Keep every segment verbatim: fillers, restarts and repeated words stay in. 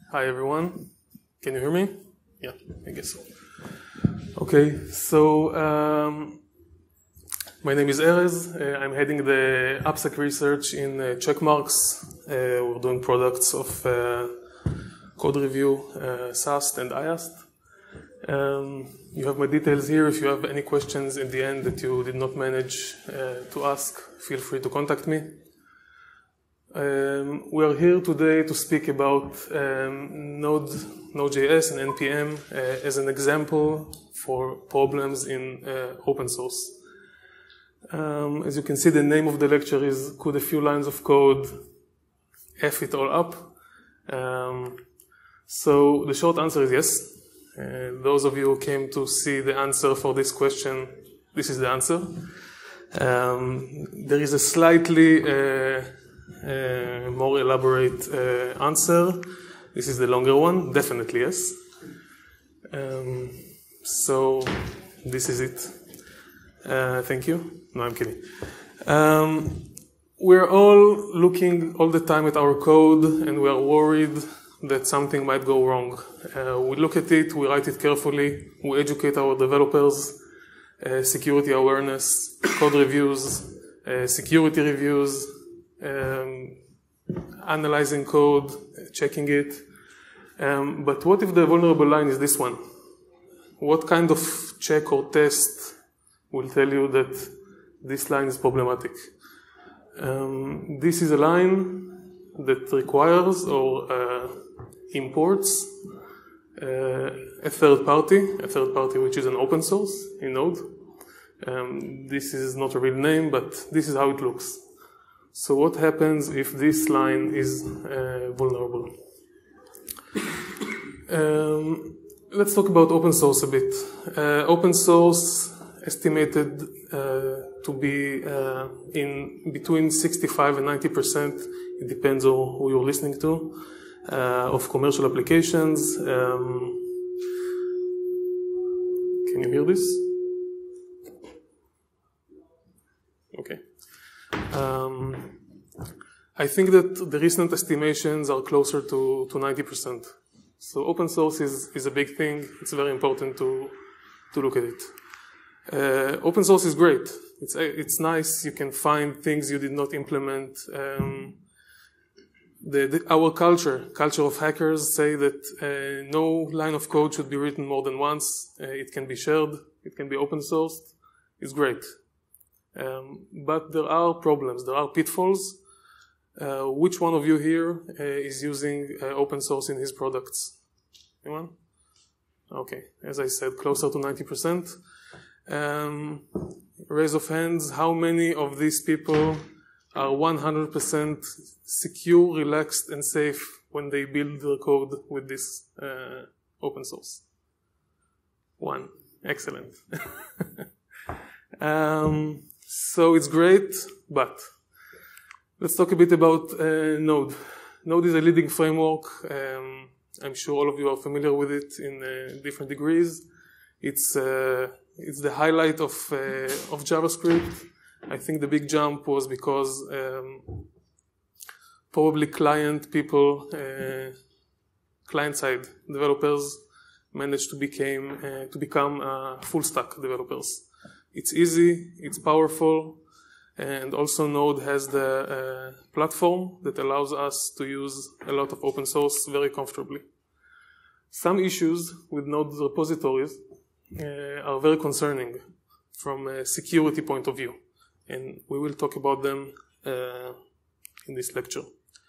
Hi everyone. Can you hear me? Yeah, I guess so. Okay, so um, my name is Erez. Uh, I'm heading the AppSec research in uh, checkmarks. Uh, we're doing products of uh, code review, uh, S A S T and I A S T. Um, you have my details here. If you have any questions in the end that you did not manage uh, to ask, feel free to contact me. Um, we are here today to speak about um, Node, Node.js and N P M uh, as an example for problems in uh, open source. Um, as you can see, the name of the lecture is Could a Few Lines of Code F It All Up? Um, so the short answer is yes. Uh, those of you who came to see the answer for this question, this is the answer. Um, there is a slightly uh, Uh, more elaborate uh, answer. This is the longer one, definitely yes. Um, so this is it. Uh, thank you. No, I'm kidding. Um, we're all looking all the time at our code and we are worried that something might go wrong. Uh, we look at it, we write it carefully, we educate our developers, uh, security awareness, code reviews, uh, security reviews, Um, analyzing code, checking it. Um, but what if the vulnerable line is this one? What kind of check or test will tell you that this line is problematic? Um, this is a line that requires or uh, imports uh, a third party, a third party which is an open source in Node. Um, this is not a real name, but this is how it looks. So what happens if this line is uh, vulnerable? Um, let's talk about open source a bit. Uh, open source estimated uh, to be uh, in between sixty-five and ninety percent, it depends on who you're listening to, uh, of commercial applications. Um, can you hear this? Okay. Um, I think that the recent estimations are closer to, to ninety percent. So open source is, is a big thing. It's very important to, to look at it. Uh, open source is great. It's, it's nice. You can find things you did not implement. Um, the, the, our culture, culture of hackers say that uh, no line of code should be written more than once. Uh, it can be shared. It can be open sourced. It's great. Um, but there are problems, there are pitfalls. Uh, which one of you here uh, is using uh, open source in his products? Anyone? Okay, as I said, closer to ninety percent. Um, raise of hands, how many of these people are one hundred percent secure, relaxed, and safe when they build their code with this uh, open source? One. Excellent. um, So it's great, but let's talk a bit about uh, Node. Node is a leading framework. Um, I'm sure all of you are familiar with it in uh, different degrees. It's uh, it's the highlight of uh, of JavaScript. I think the big jump was because um, probably client people, uh, client-side developers, managed to became uh, to become uh, full-stack developers. It's easy, it's powerful, and also Node has the uh, platform that allows us to use a lot of open source very comfortably. Some issues with Node repositories uh, are very concerning from a security point of view, and we will talk about them uh, in this lecture.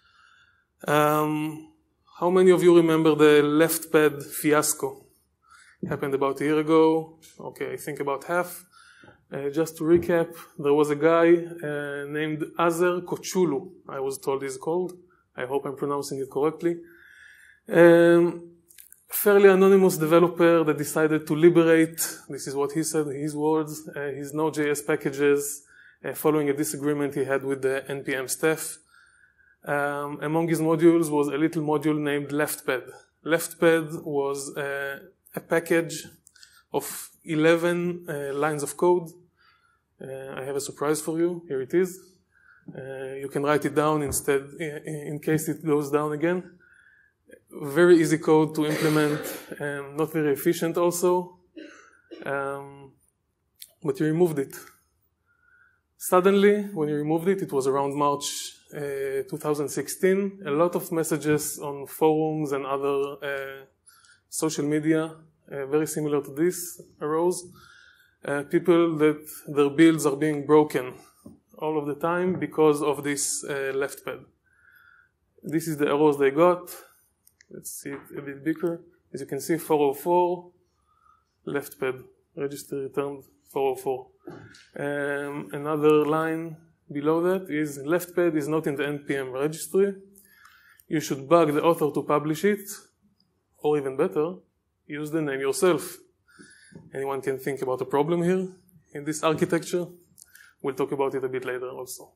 Um, how many of you remember the left pad fiasco? It happened about a year ago. Okay, I think about half. Uh, just to recap, there was a guy uh, named Azer Kochulu, I was told he's called. I hope I'm pronouncing it correctly. Um, fairly anonymous developer that decided to liberate, this is what he said, his words, uh, his Node.js packages uh, following a disagreement he had with the N P M staff. Um, among his modules was a little module named LeftPad. LeftPad was uh, a package of eleven uh, lines of code. Uh, I have a surprise for you. Here it is. Uh, you can write it down instead, in, in case it goes down again. very easy code to implement, um, not very efficient also, um, but you removed it. Suddenly, when you removed it, it was around March uh, two thousand sixteen, a lot of messages on forums and other uh, social media, uh, very similar to this, arose. Uh, people that their builds are being broken all of the time because of this uh, left pad. This is the errors they got. Let's see it a bit bigger. As you can see, four oh four, left pad, register returned four oh four. Um, another line below that is left pad is not in the N P M registry. You should bug the author to publish it, or even better, use the name yourself. Anyone can think about a problem here in this architecture? We'll talk about it a bit later also.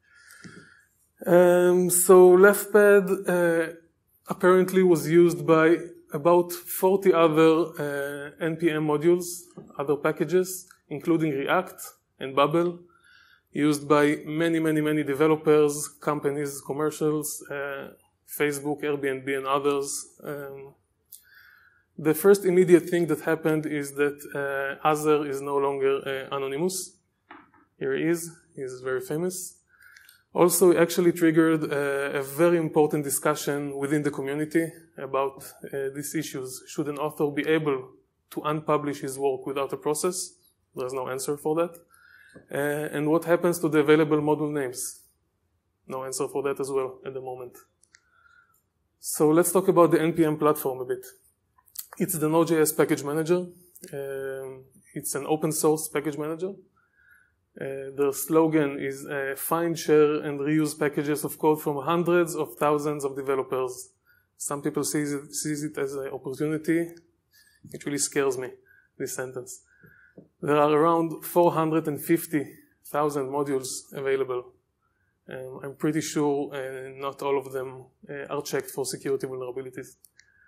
Um, so left pad uh, apparently was used by about forty other uh, N P M modules, other packages, including React and Bubble, used by many, many, many developers, companies, commercials, uh, Facebook, Airbnb, and others. Um, the first immediate thing that happened is that uh, Azure is no longer uh, anonymous. Here he is. He is very famous. Also, it actually triggered uh, a very important discussion within the community about uh, these issues. Should an author be able to unpublish his work without a process? There's no answer for that. Uh, and what happens to the available module names? No answer for that as well at the moment. So let's talk about the N P M platform a bit. It's the Node.js package manager. Um, it's an open source package manager. Uh, the slogan is uh, find, share, and reuse packages of code from hundreds of thousands of developers. Some people see it, sees it as an opportunity. It really scares me, this sentence. There are around four hundred fifty thousand modules available. Um, I'm pretty sure uh, not all of them uh, are checked for security vulnerabilities.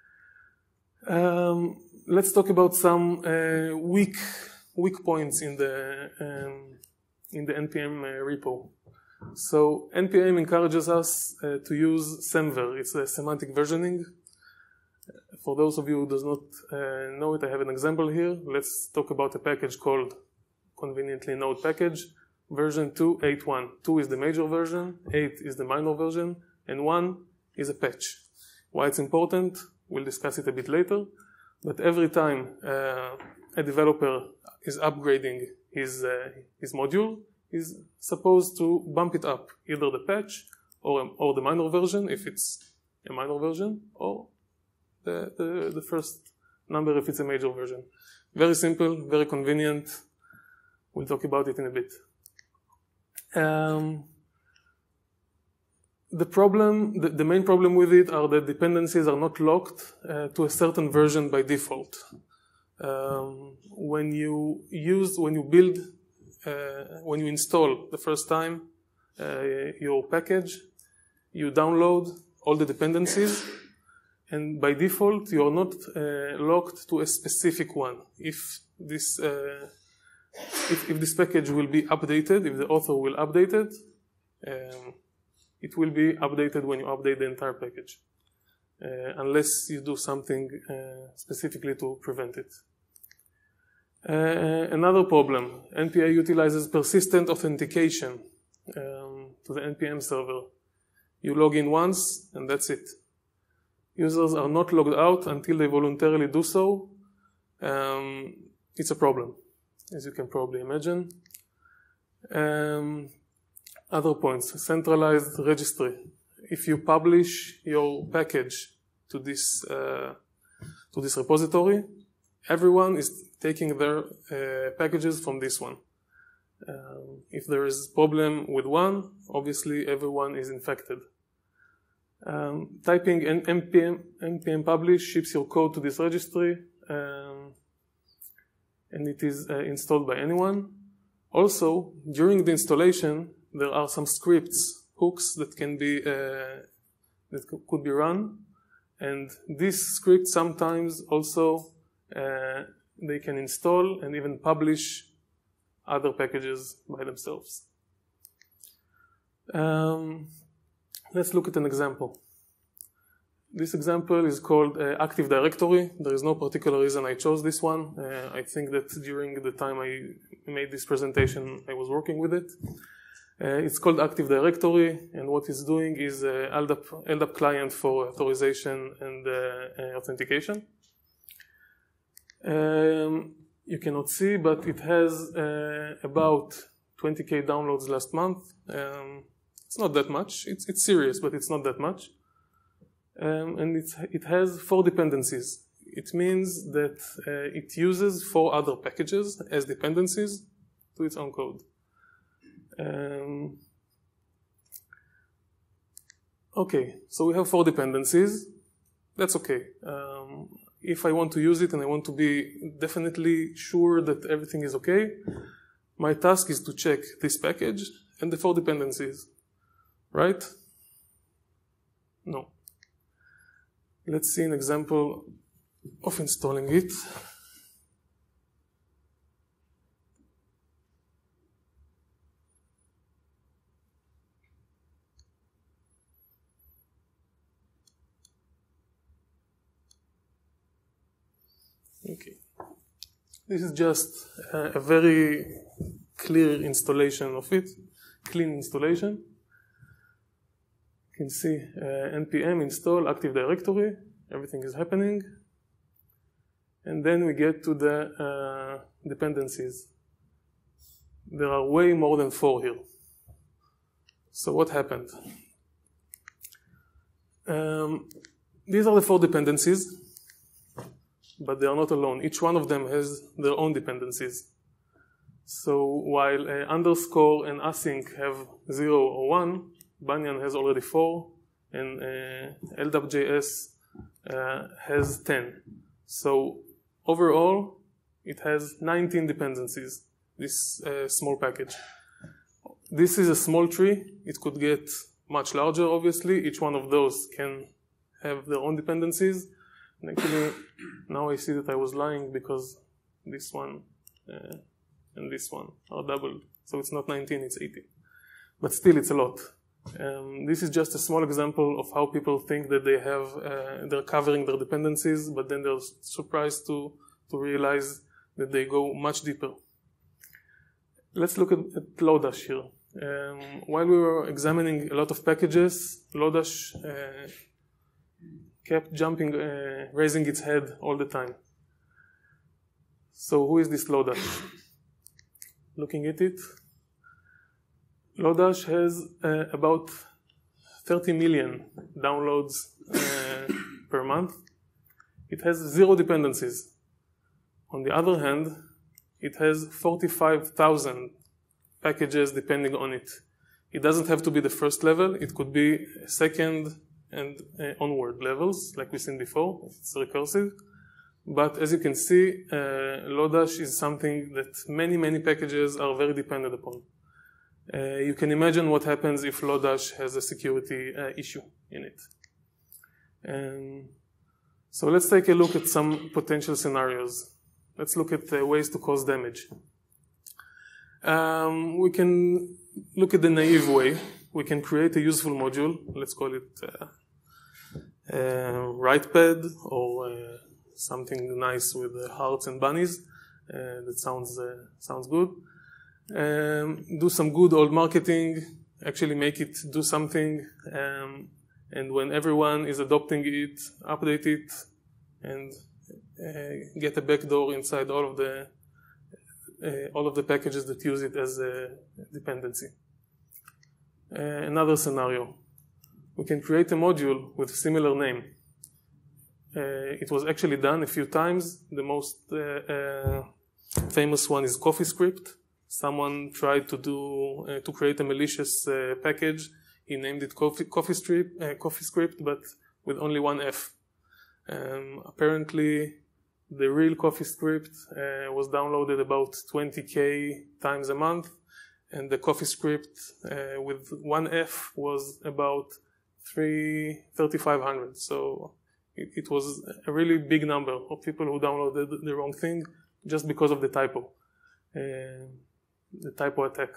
Um, let's talk about some uh, weak, weak points in the um, in the N P M uh, repo. So N P M encourages us uh, to use semver. It's a semantic versioning. For those of you who does not uh, know it, I have an example here. Let's talk about a package called, conveniently, node package, version two eight one. two is the major version, eight is the minor version, and one is a patch. Why it's important, we'll discuss it a bit later. But every time uh, a developer is upgrading his, uh, his module, he's supposed to bump it up, either the patch or, or the minor version, if it's a minor version, or the, the, the first number if it's a major version. Very simple, very convenient. We'll talk about it in a bit. Um, the problem, the, the main problem with it are that dependencies are not locked uh, to a certain version by default. Um, when you use, when you build, uh, when you install the first time uh, your package, you download all the dependencies, and by default you are not uh, locked to a specific one. If this uh, if, if this package will be updated, if the author will update it, um, it will be updated when you update the entire package, uh, unless you do something uh, specifically to prevent it. Uh, another problem, N P A utilizes persistent authentication um, to the N P M server. You log in once, and that's it. Users are not logged out until they voluntarily do so. Um, it's a problem, as you can probably imagine. Um, other points, centralized registry. If you publish your package to this, uh, to this repository, everyone is taking their uh, packages from this one. Um, if there is a problem with one, obviously everyone is infected. Um, typing an N P M, N P M publish ships your code to this registry, um, and it is uh, installed by anyone. Also, during the installation, there are some scripts, hooks that can be uh, that could be run, and these scripts sometimes also uh, they can install and even publish other packages by themselves. Um, let's look at an example. this example is called uh, Active Directory. There is no particular reason I chose this one. Uh, I think that during the time I made this presentation, I was working with it. Uh, it's called Active Directory, and what it's doing is uh, L D A P, L D A P client for authorization and uh, uh, authentication. Um, you cannot see, but it has uh, about twenty K downloads last month. Um, it's not that much. It's, it's serious, but it's not that much. Um, and it's, it has four dependencies. It means that uh, it uses four other packages as dependencies to its own code. Um, okay, so we have four dependencies. That's okay. Um, if I want to use it and I want to be definitely sure that everything is okay, my task is to check this package and the four dependencies, right? No. Let's see an example of installing it. Okay. This is just uh, a very clear installation of it, clean installation. You can see uh, N P M install Active Directory, everything is happening. And then we get to the uh, dependencies. There are way more than four here. So what happened? Um, these are the four dependencies, but they are not alone. Each one of them has their own dependencies. So while uh, underscore and async have zero or one, Banyan has already four, and uh, L D A P J S uh, has ten. So overall, it has nineteen dependencies, this uh, small package. This is a small tree. It could get much larger, obviously. Each one of those can have their own dependencies. And actually, now I see that I was lying because this one uh, and this one are doubled. So it's not nineteen, it's eighteen. But still, it's a lot. Um, this is just a small example of how people think that they have, uh, they're covering their dependencies, but then they're surprised to, to realize that they go much deeper. Let's look at, at Lodash here. Um, while we were examining a lot of packages, Lodash uh, kept jumping, uh, raising its head all the time. So who is this Lodash? Looking at it, Lodash has uh, about thirty million downloads uh, per month. It has zero dependencies. On the other hand, it has forty-five thousand packages depending on it. It doesn't have to be the first level. It could be second and uh, onward levels, like we've seen before. It's recursive. But as you can see, uh, Lodash is something that many, many packages are very dependent upon. Uh, you can imagine what happens if Lodash has a security uh, issue in it. Um, so let's take a look at some potential scenarios. Let's look at uh, ways to cause damage. Um, we can look at the naive way. We can create a useful module. Let's call it uh, uh, WritePad or uh, something nice with uh, hearts and bunnies. Uh, that sounds uh, sounds good. Um, do some good old marketing, actually make it do something, um, and when everyone is adopting it, update it, and uh, get a backdoor inside all of the uh, all of the packages that use it as a dependency. Uh, another scenario, we can create a module with a similar name. Uh, it was actually done a few times. The most uh, uh, famous one is CoffeeScript. Someone tried to do uh, to create a malicious uh, package. He named it Coffee, CoffeeScript, uh, CoffeeScript, but with only one F. Um, apparently, the real CoffeeScript uh, was downloaded about twenty K times a month, and the CoffeeScript uh, with one F was about thirty-five hundred. So it, it was a really big number of people who downloaded the wrong thing just because of the typo. Uh, the typo attack.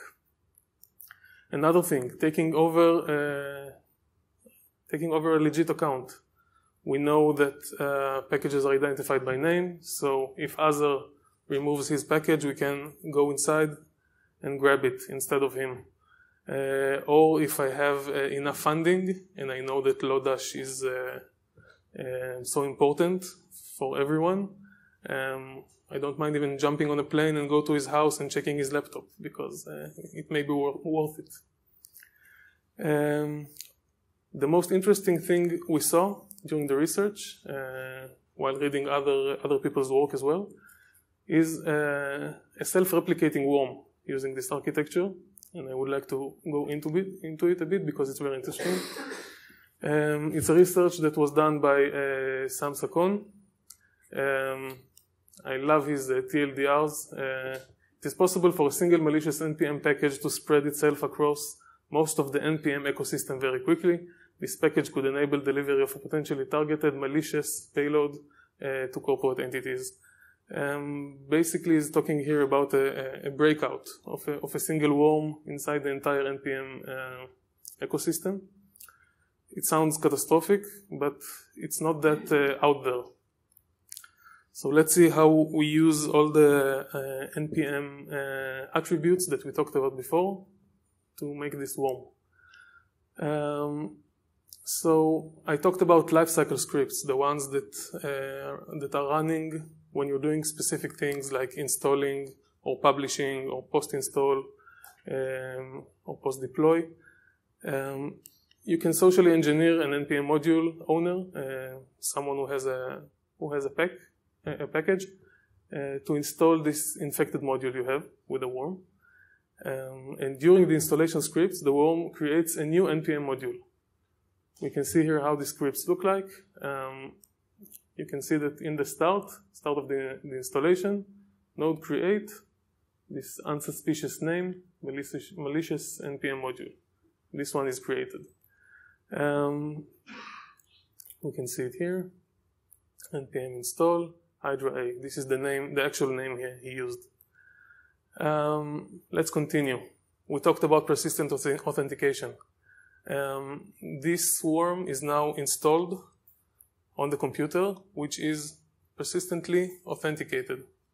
Another thing, taking over uh, taking over a legit account. We know that uh, packages are identified by name, so if Azar removes his package, we can go inside and grab it instead of him. Uh, or if I have uh, enough funding, and I know that Lodash is uh, uh, so important for everyone, um, I don't mind even jumping on a plane and go to his house and checking his laptop, because uh, it may be wor worth it. Um, the most interesting thing we saw during the research, uh, while reading other, other people's work as well, is uh, a self-replicating worm using this architecture. And I would like to go into it, into it a bit because it's very interesting. Um, it's a research that was done by uh, Sam Sakon. Um, I love his uh, T L D Rs. Uh, it is possible for a single malicious N P M package to spread itself across most of the N P M ecosystem very quickly. This package could enable delivery of a potentially targeted malicious payload uh, to corporate entities. Um, basically, he's talking here about a, a breakout of a, of a single worm inside the entire N P M uh, ecosystem. It sounds catastrophic, but it's not that uh, out there. So let's see how we use all the uh, N P M uh, attributes that we talked about before to make this worm. Um, so I talked about lifecycle scripts, the ones that, uh, that are running when you're doing specific things like installing or publishing or post-install um, or post-deploy. Um, you can socially engineer an N P M module owner, uh, someone who has a who has a pack, a package, uh, to install this infected module you have with a worm. Um, and during the installation scripts, the worm creates a new N P M module. We can see here how the scripts look like. Um, You can see that in the start, start of the, the installation, node create this unsuspicious name, malicious, malicious N P M module. This one is created. Um, we can see it here. N P M install, Hydra A. This is the name, the actual name here he used. Um, let's continue. We talked about persistent authentication. Um, this worm is now installed on the computer, which is persistently authenticated.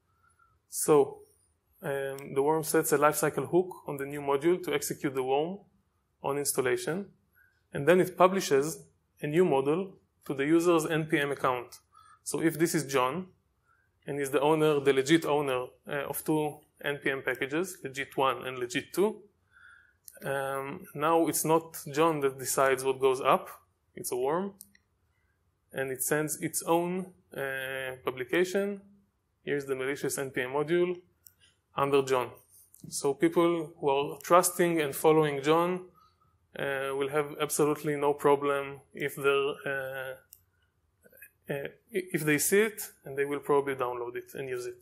So um, the worm sets a lifecycle hook on the new module to execute the worm on installation, and then it publishes a new module to the user's N P M account. So if this is John, and is the owner, the legit owner uh, of two N P M packages, legit one and legit two, um, now it's not John that decides what goes up, it's a worm, and it sends its own uh, publication. Here's the malicious N P M module under John. So people who are trusting and following John uh, will have absolutely no problem if they're uh, uh, if they see it, and they will probably download it and use it.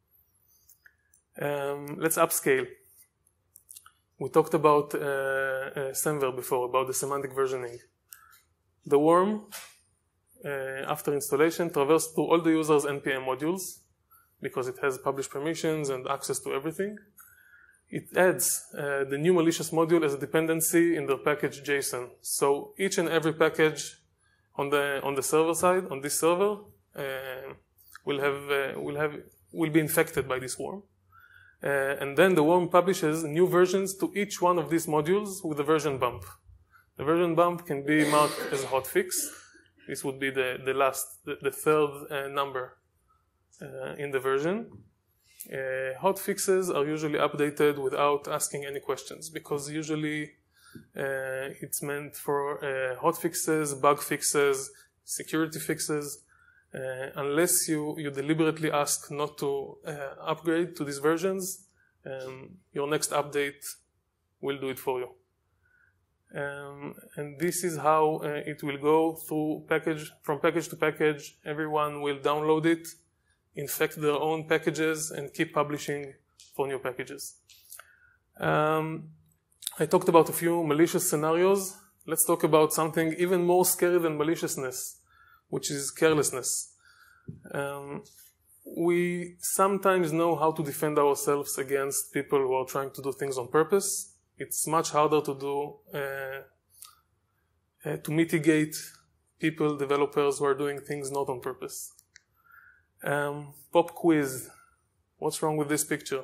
Um, let's upscale. We talked about uh, uh, Semver before, about the semantic versioning. The worm, Uh, after installation, traverse through all the user's N P M modules because it has published permissions and access to everything. It adds uh, the new malicious module as a dependency in the package JSON. So each and every package on the on the server side, on this server, uh, will have uh, will have will be infected by this worm. Uh, and then the worm publishes new versions to each one of these modules with a version bump. The version bump can be marked as a hotfix. This would be the, the last, the, the third uh, number uh, in the version. Uh, hotfixes are usually updated without asking any questions because usually uh, it's meant for uh, hotfixes, bug fixes, security fixes, uh, unless you, you deliberately ask not to uh, upgrade to these versions, um, your next update will do it for you. Um, and this is how uh, it will go through package, from package to package. Everyone will download it, infect their own packages, and keep publishing for new packages. Um, I talked about a few malicious scenarios. Let's talk about something even more scary than maliciousness, which is carelessness. Um, we sometimes know how to defend ourselves against people who are trying to do things on purpose. It's much harder to do, uh, uh, to mitigate people, developers who are doing things not on purpose. Um, pop quiz. What's wrong with this picture?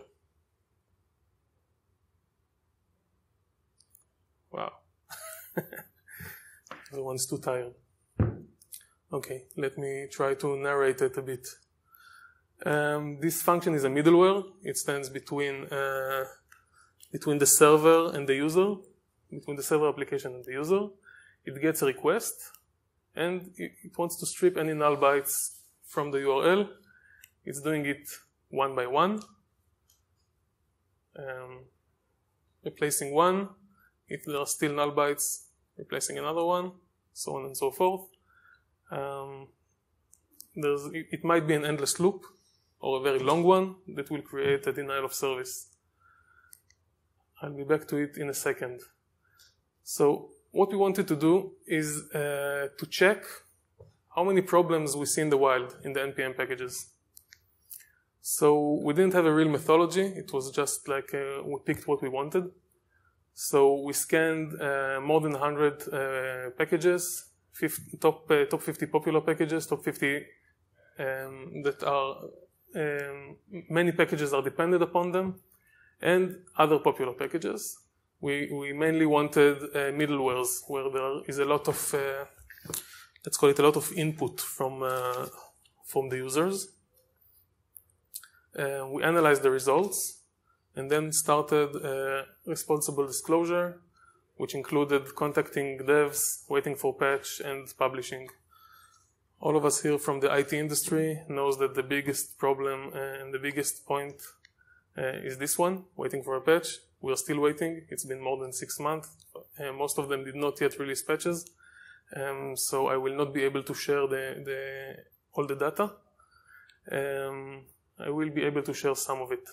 Wow. Everyone's too tired. Okay, let me try to narrate it a bit. Um, this function is a middleware. It stands between uh, between the server and the user, between the server application and the user. It gets a request, and it, it wants to strip any null bytes from the U R L. It's doing it one by one, um, replacing one. If there are still null bytes, replacing another one, so on and so forth. Um, there's, it, it might be an endless loop, or a very long one that will create a denial of service. I'll be back to it in a second. So what we wanted to do is uh, to check how many problems we see in the wild in the N P M packages. So we didn't have a real methodology. It was just like uh, we picked what we wanted. So we scanned uh, more than one hundred uh, packages, fifty, top, uh, top fifty popular packages, top fifty um, that are, um, many packages are dependent upon them, and other popular packages. We, we mainly wanted uh, middlewares where there is a lot of, uh, let's call it a lot of input from, uh, from the users. Uh, we analyzed the results and then started uh, responsible disclosure, which included contacting devs, waiting for patch, and publishing. All of us here from the I T industry knows that the biggest problem uh, and the biggest point uh, is this one, waiting for a patch. We are still waiting. It's been more than six months. Uh, most of them did not yet release patches. Um, so I will not be able to share the, the, all the data. Um, I will be able to share some of it.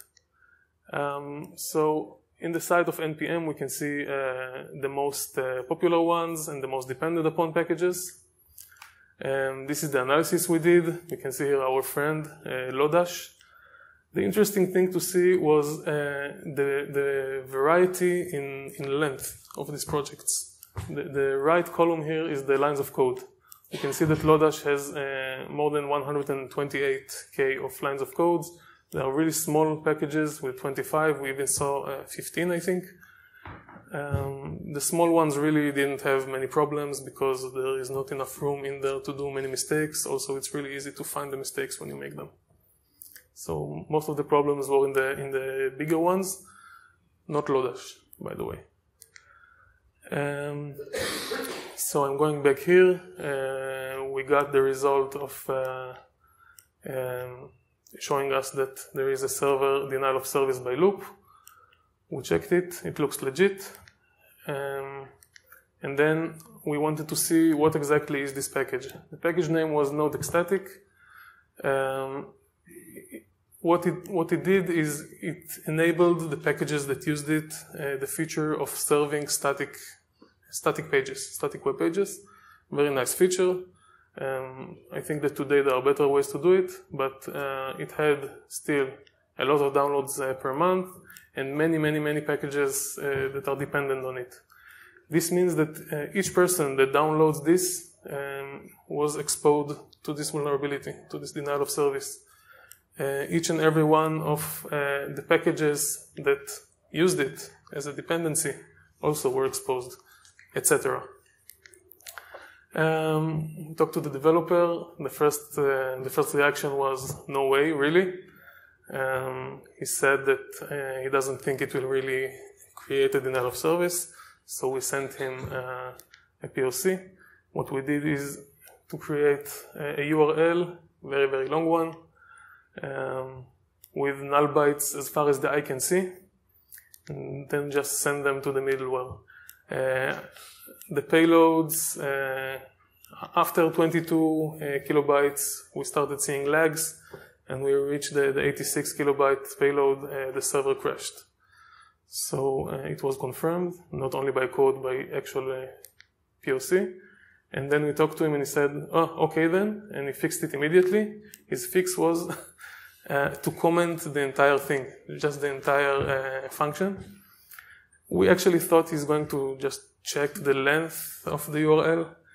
Um, so in the side of N P M, we can see uh, the most uh, popular ones and the most dependent upon packages. Um, this is the analysis we did. You can see here our friend, uh, Lodash. The interesting thing to see was uh, the, the variety in, in length of these projects. The, the right column here is the lines of code. You can see that Lodash has uh, more than one hundred twenty-eight K of lines of codes. They are really small packages with twenty-five. We even saw uh, fifteen, I think. Um, the small ones really didn't have many problems because there is not enough room in there to do many mistakes. Also, it's really easy to find the mistakes when you make them. So most of the problems were in the in the bigger ones, not Lodash, by the way. Um, so I'm going back here. Uh, we got the result of uh, um, showing us that there is a server denial of service by loop. We checked it. It looks legit. Um, and then we wanted to see what exactly is this package. The package name was node ecstatic. Um, What it, what it did is it enabled the packages that used it, uh, the feature of serving static, static pages, static web pages. Very nice feature. Um, I think that today there are better ways to do it, but uh, it had still a lot of downloads uh, per month and many, many, many packages uh, that are dependent on it. This means that uh, each person that downloads this um, was exposed to this vulnerability, to this denial of service. Uh, each and every one of uh, the packages that used it as a dependency also were exposed, et cetera. Um, talked to the developer. The first, uh, the first reaction was no way, really. Um, he said that uh, he doesn't think it will really create a denial of service, so we sent him uh, a P O C. What we did is to create a, a U R L, very, very long one, Um, with null bytes as far as the eye can see, and then just send them to the middleware. Uh, the payloads, uh, after twenty-two uh, kilobytes, we started seeing lags, and we reached the, the eighty-six kilobyte payload, uh, the server crashed. So uh, it was confirmed, not only by code, by actual uh, P O C. And then we talked to him and he said, oh, okay then, and he fixed it immediately. His fix was uh, to comment the entire thing, just the entire uh, function. We actually thought he's going to just check the length of the U R L.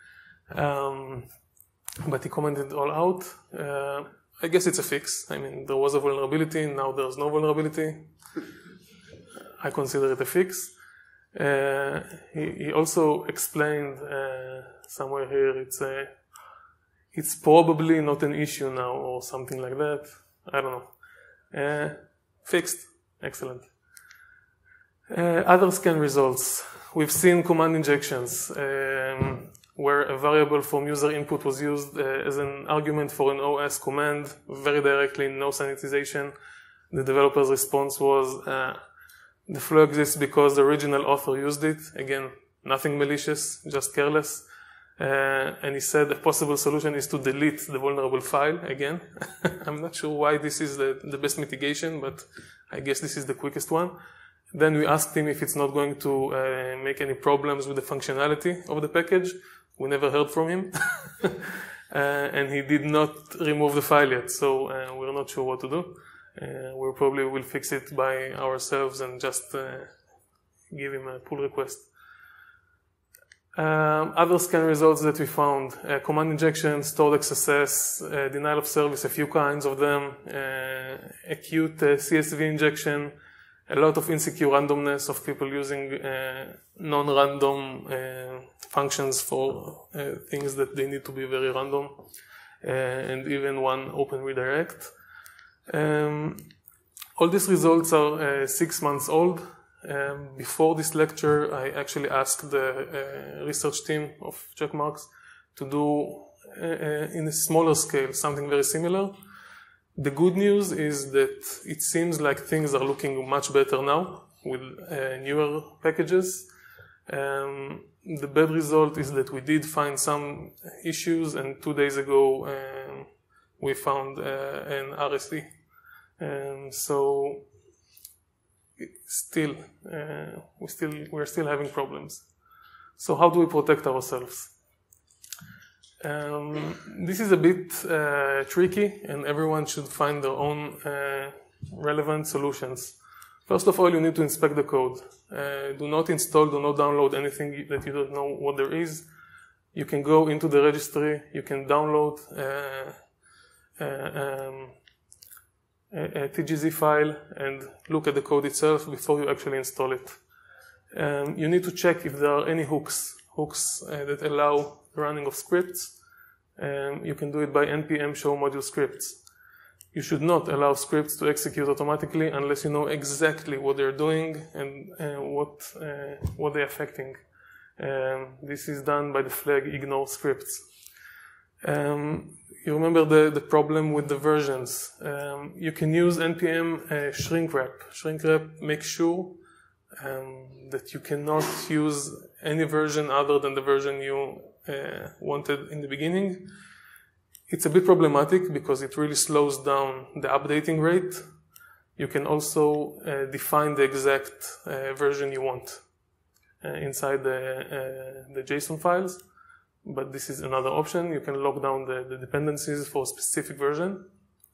Um, but he commented all out. Uh, I guess it's a fix. I mean, there was a vulnerability, now there's no vulnerability. I consider it a fix. Uh, he, he also explained uh, somewhere here, it's a, it's probably not an issue now or something like that. I don't know. Uh, fixed. Excellent. Uh, other scan results. We've seen command injections um, where a variable from user input was used uh, as an argument for an O S command, very directly, no sanitization. The developer's response was, uh, the flaw exists because the original author used it. Again, nothing malicious, just careless. Uh, and he said a possible solution is to delete the vulnerable file again. I'm not sure why this is the, the best mitigation, but I guess this is the quickest one. Then we asked him if it's not going to uh, make any problems with the functionality of the package. We never heard from him. uh, and he did not remove the file yet, so uh, we're not sure what to do. Uh, we probably will fix it by ourselves and just uh, give him a pull request. Um, other scan results that we found, uh, command injection, stored X S S, uh, denial of service, a few kinds of them, uh, acute uh, C S V injection, a lot of insecure randomness of people using uh, non-random uh, functions for uh, things that they need to be very random, uh, and even one open redirect. Um, all these results are uh, six months old. Um, before this lecture, I actually asked the uh, research team of Checkmarks to do uh, uh, in a smaller scale something very similar. The good news is that it seems like things are looking much better now with uh, newer packages. Um, the bad result is that we did find some issues, and two days ago um, we found uh, an R S E. Um, so still, uh, we still, we're still having problems. So how do we protect ourselves? Um, this is a bit uh, tricky, and everyone should find their own uh, relevant solutions. First of all, you need to inspect the code. Uh, do not install, do not download anything that you don't know what there is. You can go into the registry, you can download uh, uh, um, a, a T G Z file and look at the code itself before you actually install it. Um, you need to check if there are any hooks, hooks uh, that allow running of scripts. Um, you can do it by npm show module scripts. You should not allow scripts to execute automatically unless you know exactly what they're doing and uh, what uh, what they're affecting. Um, this is done by the flag ignore scripts. Um, you remember the, the problem with the versions. Um, you can use npm uh, shrink wrap. Shrink wrap makes sure um, that you cannot use any version other than the version you uh, wanted in the beginning. It's a bit problematic because it really slows down the updating rate. You can also uh, define the exact uh, version you want uh, inside the, uh, the JSON files, but this is another option. You can lock down the, the dependencies for a specific version.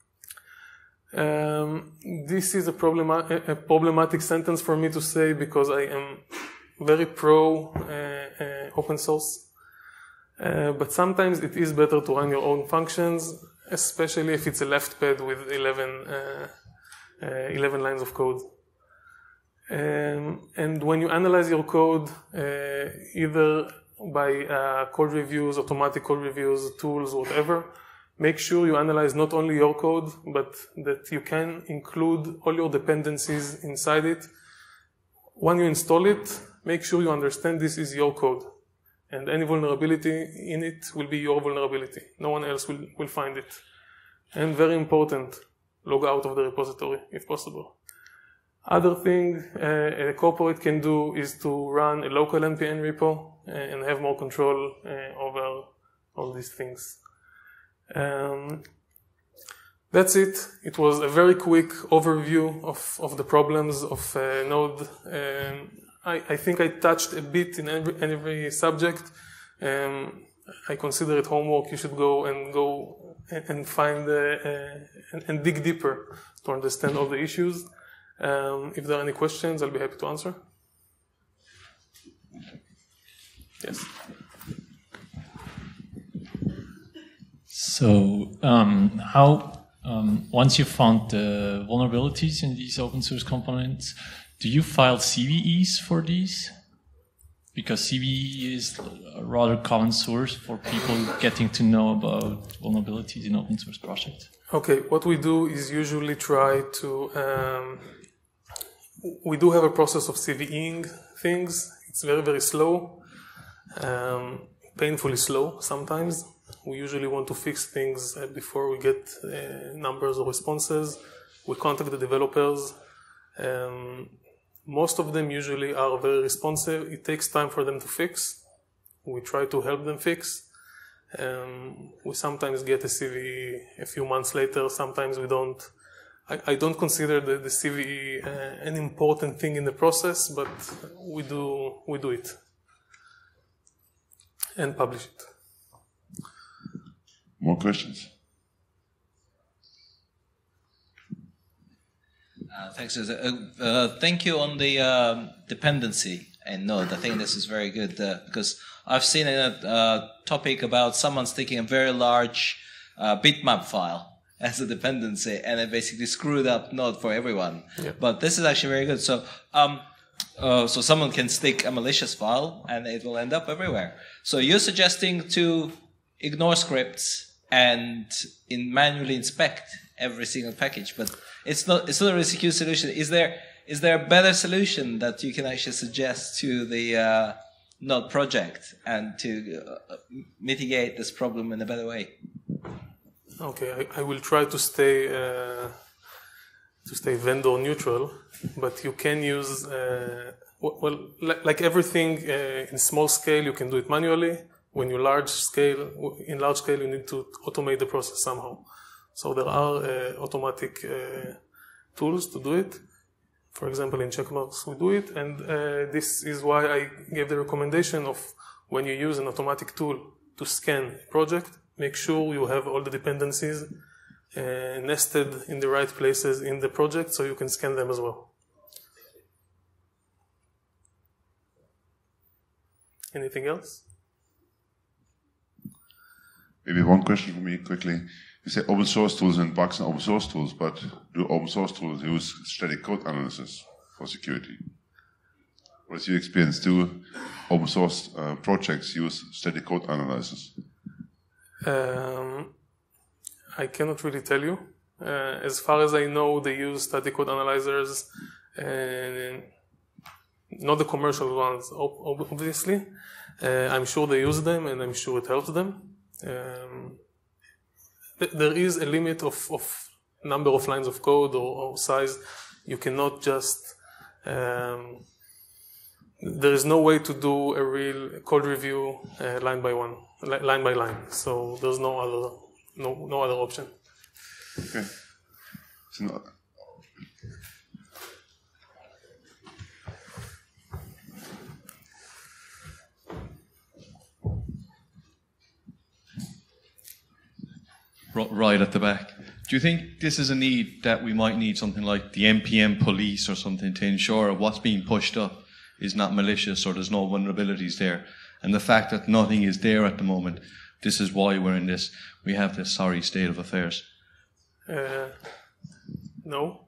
Um, this is a, problema a problematic sentence for me to say because I am very pro uh, uh, open source. Uh, but sometimes it is better to run your own functions, especially if it's a left pad with eleven, uh, uh, eleven lines of code. Um, and when you analyze your code, uh, either by uh, code reviews, automatic code reviews, tools, whatever, make sure you analyze not only your code, but that you can include all your dependencies inside it. When you install it, make sure you understand this is your code. And any vulnerability in it will be your vulnerability. No one else will, will find it. And very important, log out of the repository if possible. Other thing uh, a corporate can do is to run a local N P M repo and have more control uh, over all these things. Um, that's it. It was a very quick overview of, of the problems of uh, Node. Um, I, I think I touched a bit in every, every subject. Um, I consider it homework. You should go and go and find uh, uh, and, and dig deeper to understand all the issues. Um, if there are any questions, I'll be happy to answer. Yes. So um, how, um, once you found the vulnerabilities in these open source components, do you file C V Es for these? Because C V E is a rather common source for people getting to know about vulnerabilities in open source projects. Okay, what we do is usually try to, um, we do have a process of CVEing things. It's very, very slow, um, painfully slow sometimes. We usually want to fix things uh, before we get uh, numbers of responses. We contact the developers. Um, most of them usually are very responsive. It takes time for them to fix. We try to help them fix. Um, we sometimes get a C V E a few months later, sometimes we don't. I, I don't consider the, the C V E uh, an important thing in the process, but we do, we do it and publish it. More questions? Uh, thanks. Uh, uh, thank you on the um, dependency and Node. I think this is very good uh, because I've seen a uh, topic about someone sticking a very large uh, bitmap file as a dependency, and it basically screwed up Node for everyone. Yeah. But this is actually very good. So, um, uh, so someone can stick a malicious file, and it will end up everywhere. So you're suggesting to ignore scripts and in manually inspect every single package, but it's not. It's not a secure solution. Is there? Is there a better solution that you can actually suggest to the uh, Node project and to uh, mitigate this problem in a better way? Okay, I, I will try to stay uh, to stay vendor neutral, but you can use uh, well, like, like everything uh, in small scale, you can do it manually. When you large scale, in large scale, you need to automate the process somehow. So there are uh, automatic uh, tools to do it. For example, in Checkmarks we do it, and uh, this is why I gave the recommendation of when you use an automatic tool to scan a project, make sure you have all the dependencies uh, nested in the right places in the project so you can scan them as well. Anything else? Maybe one question for me quickly. You say open source tools and bugs and open source tools, but do open source tools use static code analysis for security? What is your experience? Do open source uh, projects use static code analysis? Um, I cannot really tell you. Uh, as far as I know, they use static code analyzers, and not the commercial ones, obviously. Uh, I'm sure they use them, and I'm sure it helps them. Um, th there is a limit of, of number of lines of code or, or size. You cannot just, um, there is no way to do a real code review uh, line by one, li line by line. So there's no other, no, no other option. Okay. So no, right at the back. Do you think this is a need that we might need something like the N P M police or something to ensure what's being pushed up is not malicious or there's no vulnerabilities there? And the fact that nothing is there at the moment, this is why we're in this, we have this sorry state of affairs. Uh, no.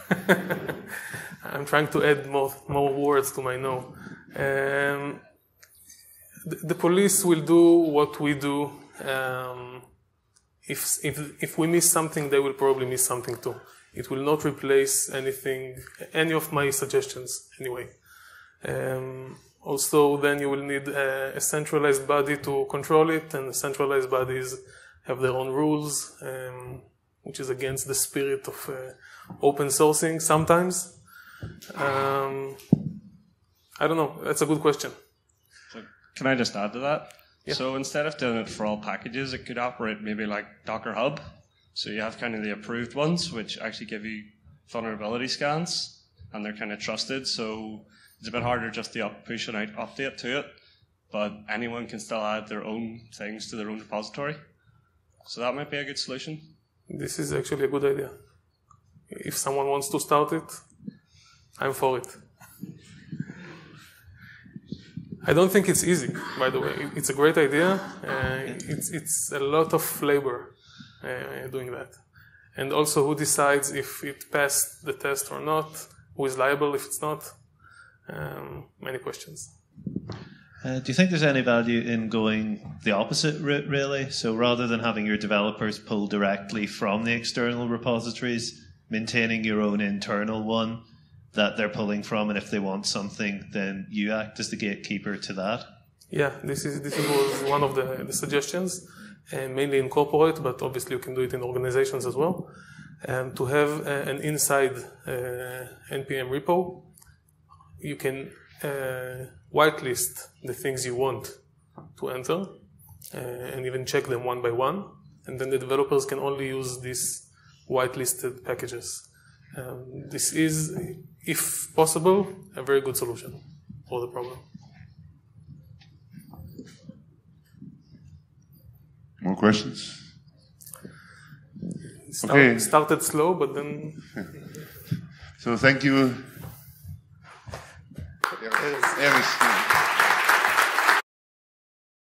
I'm trying to add more, more words to my no. Um, the, the police will do what we do. Um, If, if, if we miss something, they will probably miss something too. It will not replace anything, any of my suggestions anyway. Um, also, then you will need a, a centralized body to control it, and centralized bodies have their own rules, um, which is against the spirit of uh, open sourcing sometimes. Um, I don't know, that's a good question. So can I just add to that? Yeah. So instead of doing it for all packages, it could operate maybe like Docker Hub. So you have kind of the approved ones, which actually give you vulnerability scans, and they're kind of trusted. So it's a bit harder just to up, push an out update to it, but anyone can still add their own things to their own repository. So that might be a good solution. This is actually a good idea. If someone wants to start it, I'm for it. I don't think it's easy, by the way. It's a great idea. Uh, it's, it's a lot of labor. uh, doing that. And also who decides if it passed the test or not, who is liable if it's not, um, many questions. Uh, do you think there's any value in going the opposite route, really? So rather than having your developers pull directly from the external repositories, maintaining your own internal one that they're pulling from, and if they want something, then you act as the gatekeeper to that? Yeah, this is this was one of the, the suggestions, and mainly in corporate, but obviously you can do it in organizations as well. Um, to have uh, an inside uh, N P M repo, you can uh, whitelist the things you want to enter, uh, and even check them one by one, and then the developers can only use these whitelisted packages. Um, this is, if possible, a very good solution for the problem. More questions? Start, Okay. Started slow, but then... So thank you. Erez.